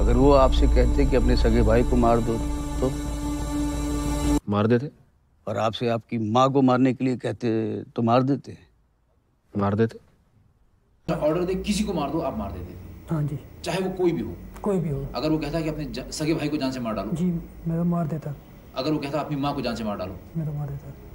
अगर वो आपसे कहते कि अपने सगे भाई को मार दो तो? मार देते। और आपसे आपकी माँ को मारने के लिए कहते तो मार देते? मार देते। ऑर्डर दे किसी को मार दो, आप मार देते थे? हाँ जी। चाहे वो कोई भी हो? कोई भी हो। अगर वो कहता कि अपने सगे भाई को जान से मार डालो? जी मैं तो मार देता। अगर वो कहता अपनी माँ को जान से मार डालो? मैं तो मार देता।